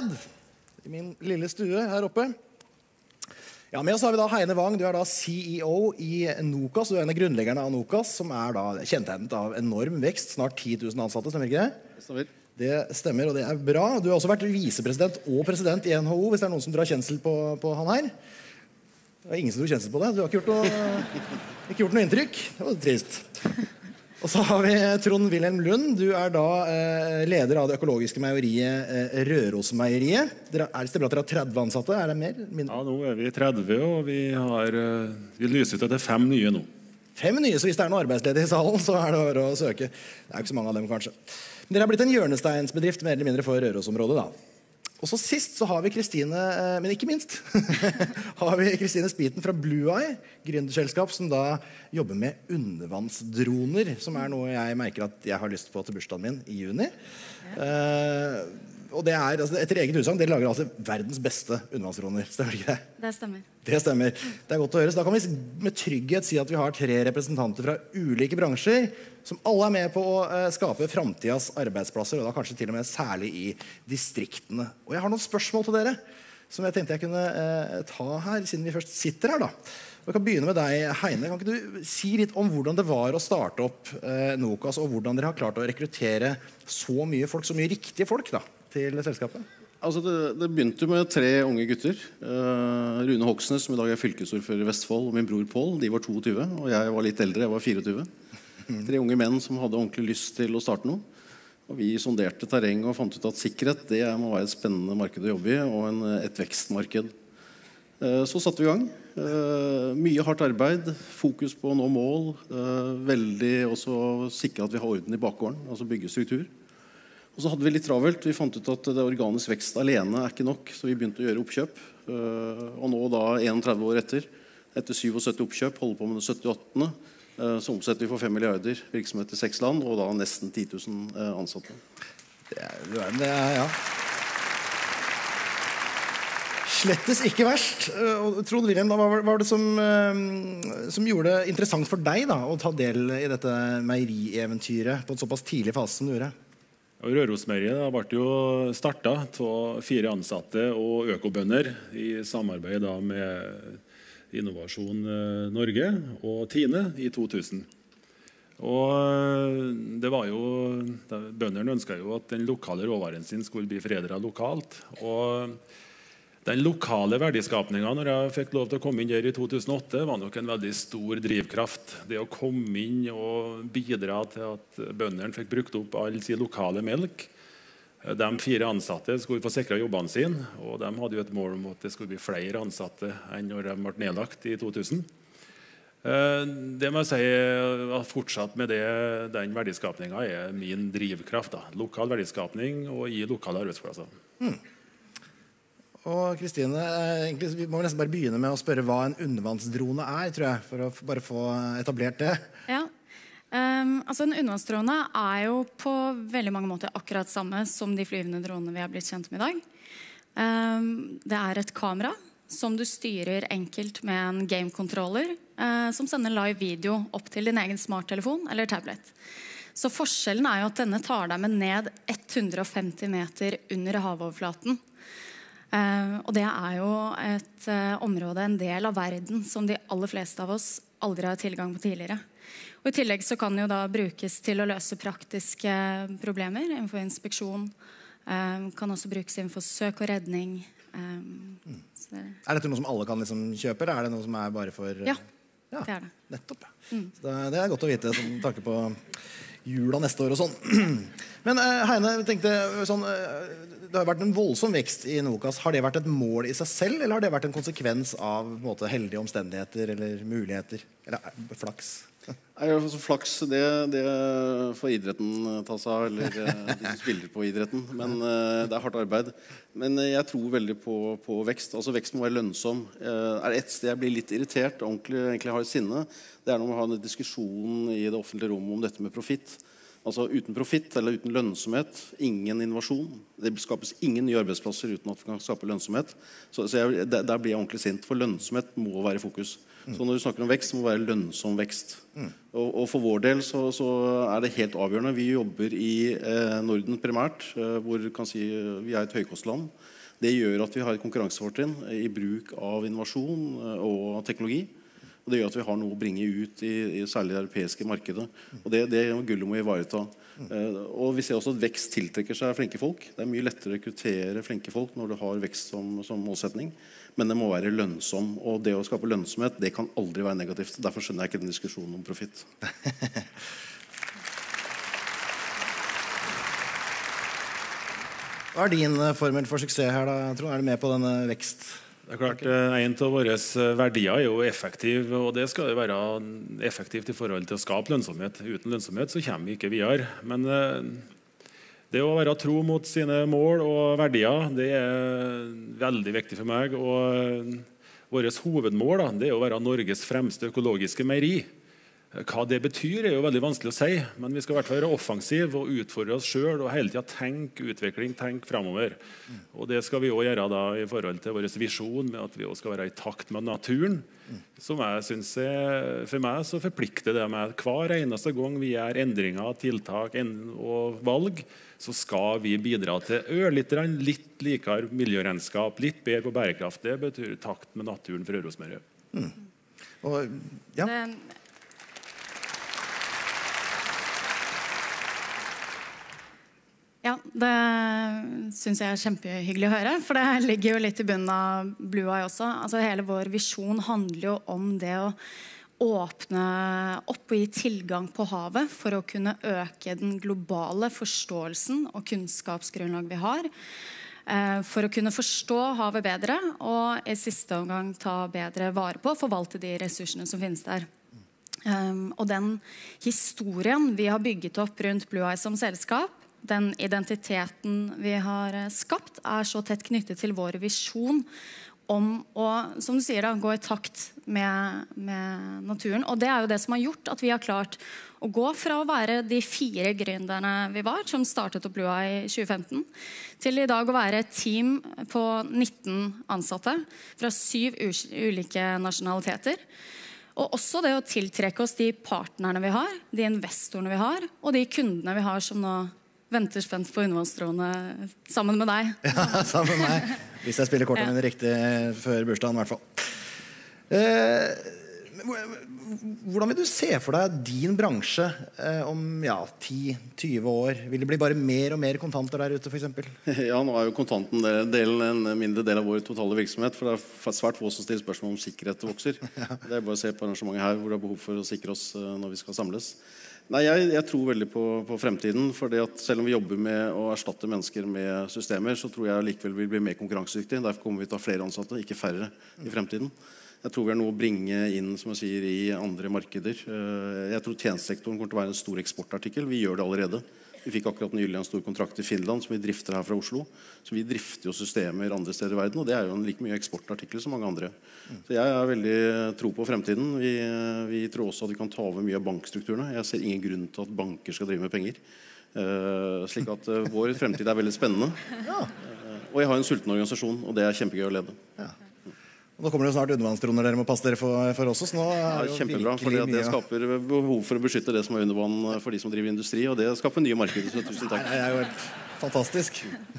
sted i min lille stue her oppe. Ja, med oss har vi da Heine Wang. Du er da CEO i Nokas. Du er en av grunnleggerne av Nokas, som er da kjennetegnet av enorm vekst. Snart 10 000 ansatte, stemmer ikke det? Det stemmer. Det stemmer, og det er bra. Du har også vært visepresident og president i NHO, hvis det er noen som drar kjensel på han her. Det er ingen som drar kjensel på det. Du har ikke gjort noe inntrykk. Det var trist. Og så har vi Trond-Wilhelm Lund. Du er da leder av det økologiske meieriet Rørosmeieriet. Det stemmer at dere har 30 ansatte? Er det mer? Ja, nå er vi 30, og vi lyser ut etter 5 nye nå. 5 nye, så hvis det er noen arbeidsledige i salen, så er det bare å søke. Det er ikke så mange av dem, kanskje. Men dere har blitt en hjørnesteinsbedrift mer eller mindre for Rørosområdet, da. Og så sist så har vi Kristine, men ikke minst, har vi Kristine Spiten fra Blue Eye, gründerselskap som da jobber med undervannsdroner, som er noe jeg merker at jeg har lyst på til bursdagen min i juni. Og det er, altså, etter eget utsagn, dere lager altså verdens beste undervannsdroner, stemmer ikke det? Det stemmer. Det stemmer. Det er godt å høre. Så da kan vi med trygghet si at vi har 3 representanter fra ulike bransjer, som alle er med på å skape fremtidens arbeidsplasser, og da kanskje til og med særlig i distriktene. Og jeg har noen spørsmål til dere, som jeg tenkte jeg kunne ta her, siden vi først sitter her da. Og jeg kan begynne med deg, Heine. Kan ikke du si litt om hvordan det var å starte opp Nokas, og hvordan dere har klart å rekruttere så mye folk, så mye riktige folk da, til selskapet? Altså det begynte med 3 unge gutter. Rune Hoksnes, som i dag er fylkesordfører i Vestfold, og min bror Pål. De var 22, og jeg var litt eldre, jeg var 24. 3 unge menn som hadde ordentlig lyst til å starte noe. Og vi sonderte terreng og fant ut at sikkerhet, det må være et spennende marked å jobbe i, og et vekstmarked. Så satte vi i gang. Mye hardt arbeid, fokus på å nå mål, veldig også sikre at vi har orden i bakgården, altså bygge struktur. Og så hadde vi litt travelt. Vi fant ut at det organisk vekst alene er ikke nok, så vi begynte å gjøre oppkjøp. Og nå da, 31 år etter 77 oppkjøp, holder på med det 78. Så omsetter vi for 5 milliarder, virksomhet i 6 land, og da nesten 10 000 ansatte. Det er ja. Slettes ikke verst. Trond-Wilhelm, hva var det som gjorde det interessant for deg da, å ta del i dette meierieventyret på en såpass tidlig fase som du gjorde? Rørosmeieriet ble jo startet av 4 ansatte og økobønder i samarbeid da med Innovasjon Norge og Tine i 2000. Og det var jo, bønderne ønsket jo at den lokale råvaren sin skulle bli foredlet lokalt. Og den lokale verdiskapningen, når jeg fikk lov til å komme inn der i 2008, var nok en veldig stor drivkraft. Det å komme inn og bidra til at bøndene fikk brukt opp all sin lokale melk. De 4 ansatte skulle få sikret jobbene sine, og de hadde jo et mål om at det skulle bli flere ansatte enn når de ble nedlagt i 2000. Det må jeg si at fortsatt med det, den verdiskapningen er min drivkraft. Da. Lokal verdiskapning og i lokale arbeidsplasser. Og Kristine, vi må nesten bare begynne med å spørre hva en undervannsdrone er, tror jeg, for å bare få etablert det. Ja, altså en undervannsdrone er jo på veldig mange måter akkurat samme som de flyvende dronene vi har blitt kjent med i dag. Det er et kamera som du styrer enkelt med en game-controller, som sender live video opp til din egen smarttelefon eller tablet. Så forskjellen er jo at denne tar deg med ned 150 meter under havoverflaten. Og det er jo et område, en del av verden som de aller fleste av oss aldri har tilgang på tidligere. Og i tillegg så kan det jo da brukes til å løse praktiske problemer innenfor inspeksjon. Kan også brukes innenfor søk og redning. Er dette noe som alle kan liksom kjøpe, eller er det noe som er bare for... Ja, det er det. Nettopp. Så det er godt å vite, som tanke på jula neste år og sånn. Men Heine, jeg tenkte sånn, det har vært en voldsom vekst i Nokas. Har det vært et mål i seg selv, eller har det vært en konsekvens av på en måte, heldige omstendigheter eller muligheter? Eller flaks? Flaks, det får idretten ta seg av, eller de som spiller på idretten. Men det er hardt arbeid. Men jeg tror veldig på vekst. Altså vekst må være lønnsom. Er det et sted jeg blir litt irritert, egentlig har et sinne, det er når man har en diskusjon i det offentlige rommet om dette med profitt. Altså uten profitt eller uten lønnsomhet, ingen innovasjon. Det skapes ingen nye arbeidsplasser uten at vi kan skape lønnsomhet. Så der blir jeg ordentlig sint, for lønnsomhet må være i fokus. Så når du snakker om vekst, må det være lønnsom vekst. Og for vår del så det helt avgjørende. Vi jobber i Norden primært, hvor kan si, vi et høykostland. Det gjør at vi har et konkurransefortrinn i bruk av innovasjon og teknologi. Og det gjør at vi har noe å bringe ut i særlig det europeiske markedet. Og det gullet må vi ivareta. Og vi ser også at vekst tiltrekker seg flinke folk. Det mye lettere å rekruttere flinke folk når du har vekst som målsetning. Men det må være lønnsom. Og det å skape lønnsomhet, det kan aldri være negativt. Derfor skjønner jeg ikke den diskusjonen om profitt. Hva din formel for suksess her da, Trond? Du med på denne vekst? Det klart, en av våre verdier jo effektiv, og det skal jo være effektivt i forhold til å skape lønnsomhet. Uten lønnsomhet så kommer vi ikke videre. Men det å være tro mot sine mål og verdier, det veldig viktig for meg. Og vårt hovedmål det å være Norges fremste økologiske meieri. Hva det betyr jo veldig vanskelig å si, men vi skal i hvert fall være offensiv og utfordre oss selv og hele tiden tenke utvikling, tenke fremover. Og det skal vi også gjøre da i forhold til vår visjon med at vi også skal være i takt med naturen, som jeg synes for meg så forplikter det med hver eneste gang vi gjør endringer, tiltak og valg, så skal vi bidra til litt likere miljøregnskap, litt bedre på bærekraft. Det betyr takt med naturen for Rørosmeieriet. Og ja. Ja, det synes jeg kjempehyggelig å høre, for det ligger jo litt i bunnen av Blue Eye også. Altså, hele vår visjon handler jo om det å åpne opp og gi tilgang på havet for å kunne øke den globale forståelsen og kunnskapsgrunnlag vi har, for å kunne forstå havet bedre og i siste omgang ta bedre vare på og forvalte de ressursene som finnes der. Og den historien vi har bygget opp rundt Blue Eye som selskap, den identiteten vi har skapt, så tett knyttet til vår visjon om å, som du sier da, gå i takt med naturen. Og det jo det som har gjort at vi har klart å gå fra å være de 4 gründerne vi var, som startet opp Blue Eye i 2015, til i dag å være et team på 19 ansatte fra 7 ulike nasjonaliteter. Og også det å tiltrekke oss de partnerne vi har, de investorene vi har, og de kundene vi har som nå venter spent på undervannsstråene sammen med deg. Ja, sammen med meg. Hvis jeg spiller kortene mine riktig før bursdagen i hvert fall. Hvordan vil du se for deg din bransje om 10-20 år? Vil det bli bare mer og mer kontanter der ute, for eksempel? Ja, nå jo kontanten en mindre del av vår totale virksomhet, for det svært få som stiller spørsmål om sikkerhet vokser. Det bare å se på arrangementet her, hvor det behov for å sikre oss når vi skal samles. Nei, jeg tror veldig på fremtiden, fordi at selv om vi jobber med å erstatte mennesker med systemer, så tror jeg likevel vi blir mer konkurransedyktige. Derfor kommer vi til å ha flere ansatte, ikke færre i fremtiden. Jeg tror vi noe å bringe inn, som jeg sier, i andre markeder. Jeg tror tjenestesektoren kommer til å være en stor eksportartikkel. Vi gjør det allerede. Vi fikk akkurat nylig en stor kontrakt i Finland som vi drifter her fra Oslo. Så vi drifter jo systemer andre steder i verden, og det jo en like mye eksportartikkel som mange andre. Så jeg veldig tro på fremtiden. Vi tror også at vi kan ta over mye av bankstrukturene. Jeg ser ingen grunn til at banker skal drive med penger. Slik at vår fremtid veldig spennende. Og jeg har en sulten organisasjon, og det kjempegøy å lede. Ja. Og nå kommer det jo snart undervannsdroner dere må passe dere for oss. Nå det kjempebra, for det skaper behov for å beskytte det som under vann for de som driver industri, og det skaper nye markeder. Så tusen takk. Det jo helt fantastisk.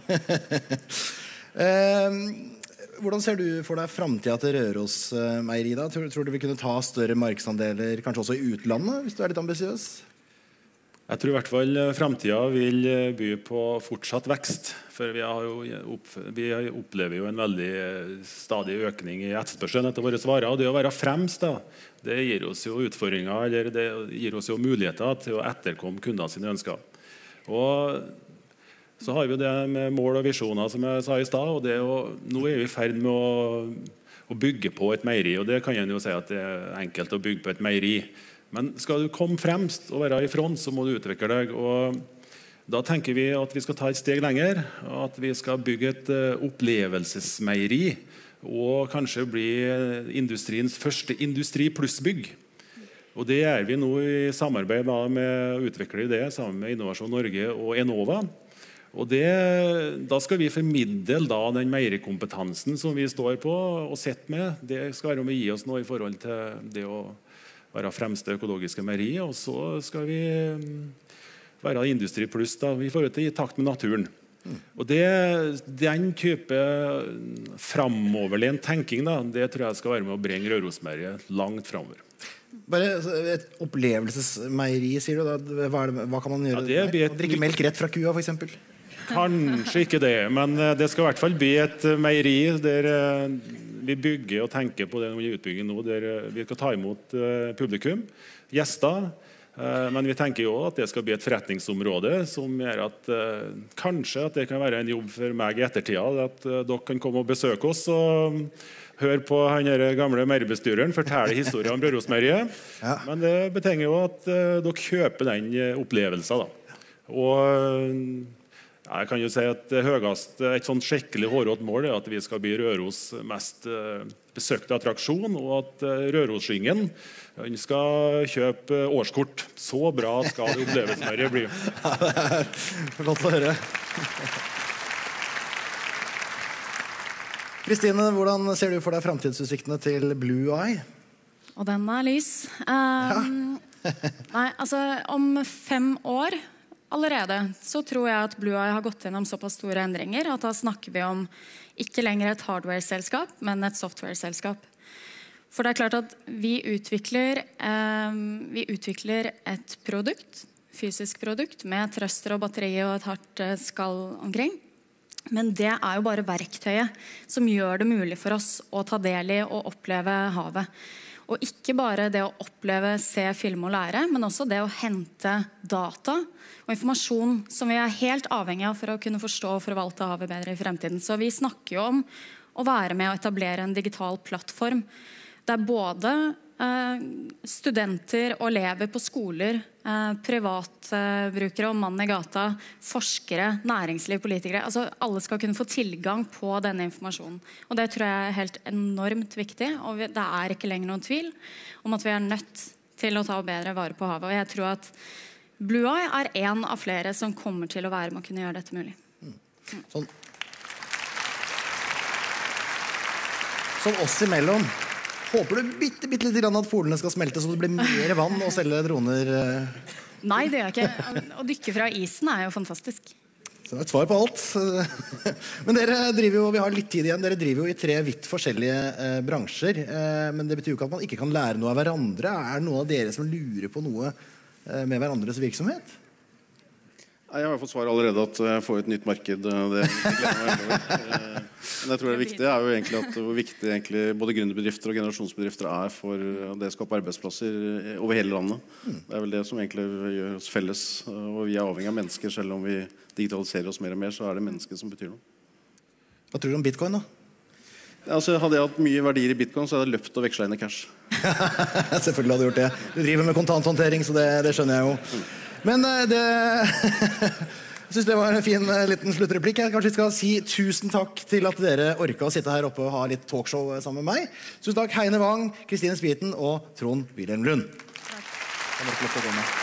Hvordan ser du for deg fremtiden til Rørosmeieriet da? Tror du vi kunne ta større markedsandeler, kanskje også i utlandet, hvis du litt ambisiøs? Jeg tror i hvert fall fremtiden vil by på fortsatt vekst, for vi opplever jo en veldig stadig økning i etterspørselen etter våre varer, og det å være fremst da, det gir oss jo utfordringer, eller det gir oss jo muligheter til å etterkomme kundene sine ønsker. Og så har vi det med mål og visjoner, som jeg sa i sted, og nå vi i ferd med å bygge på et meieri, og det kan jeg jo si at det enkelt å bygge på et meieri. Men skal du komme fremst og være i front, så må du utvikle deg. Og da tenker vi at vi skal ta et steg lenger, at vi skal bygge et opplevelsesmeieri, og kanskje bli industriens første industri plussbygg. Og det gjør vi nå i samarbeid med å utvikle det sammen med Innovasjon Norge og Enova. Og da skal vi formidle den meierikompetansen som vi står på og sitter med. Det skal være med å gi oss noe i forhold til det å være fremste økologiske meieri. Og så skal vi være Industri Pluss i forhold til i takt med naturen. Og den type framoverlent tenking, det tror jeg skal være med å bringe Rørosmeieriet langt framover. Bare et opplevelsesmeieri, sier du da. Hva kan man gjøre? Ja, drikke melk rett fra kua, for eksempel? Kanskje ikke det, men det skal i hvert fall bli et meieri der vi bygger og tenker på det under utbygging nå, der vi skal ta imot publikum, gjester, men vi tenker jo at det skal bli et forretningsområde som gjør at kanskje at det kan være en jobb for meg i ettertida, at dere kan komme og besøke oss og høre på han gamle meierbestyreren fortelle historien om Rørosmeieriet. Ja. Men det betinger jo at dere kjøper den opplevelsen da. Og jeg kan jo si at et sånt skikkelig hårrått mål er at vi skal bli Røros mest besøkte attraksjon, og at Rørosskyngen skal kjøpe årskort. Så bra skal det opplevelsesmeieriet bli. Ja, det er godt å høre. Kristine, hvordan ser du for deg fremtidsutsiktene til Blue Eye? Og den er lys. Nei, altså om 5 år allerede så tror jeg at Blue Eye har gått gjennom såpass store endringer at da snakker vi om ikke lenger et hardware-selskap, men et software-selskap. For det er klart at vi utvikler et produkt, fysisk produkt, med thruster og batteri og et hardt skall omkring. Men det er jo bare verktøyet som gjør det mulig for oss å ta del i og oppleve havet. Og ikke bare det å oppleve, se, filme og lære, men også det å hente data og informasjon som vi er helt avhengig av for å kunne forstå og forvalte havet bedre i fremtiden. Så vi snakker jo om å være med å etablere en digital plattform der både studenter og elever på skoler, privatbrukere og mann i gata, forskere, næringsliv, politikere, altså alle skal kunne få tilgang på denne informasjonen. Og det tror jeg er helt enormt viktig, og det er ikke lenger noen tvil om at vi er nødt til å ta bedre vare på havet. Og jeg tror at Blue Eye er en av flere som kommer til å være med å kunne gjøre dette mulig. Sånn oss imellom. Håper du bitte litt at polene skal smelte så det blir mer vann og selge droner? Nei, det gjør jeg ikke. Å dykke fra isen er jo fantastisk. Så det er et svar på alt. Men dere driver jo, vi har litt tid igjen, dere driver jo i 3 vidt forskjellige bransjer. Men det betyr jo ikke at man ikke kan lære noe av hverandre. Er det noen av dere som lurer på noe med hverandres virksomhet? Jeg har i hvert fall svar allerede at jeg får et nytt marked. Det gleder meg over. Men jeg tror det viktige er jo egentlig at hvor viktig egentlig både gründerbedrifter og generasjonsbedrifter er for det å skape arbeidsplasser over hele landet. Det er vel det som egentlig gjør oss felles. Og vi er avhengig av mennesker. Selv om vi digitaliserer oss mer og mer, så er det mennesker som betyr noe. Hva tror du om bitcoin da? Altså, hadde jeg hatt mye verdier i bitcoin, så hadde jeg løpt og vekslet inn i cash. Selvfølgelig hadde du gjort det. Du driver med kontanthåndtering, så det skjønner jeg jo. Men jeg synes det var en fin liten sluttreplikk. Jeg kanskje skal si tusen takk til at dere orket å sitte her oppe og ha litt talkshow sammen med meg. Tusen takk Heine Wang, Kristine Spiten og Trond Wilhelm Lund. Takk.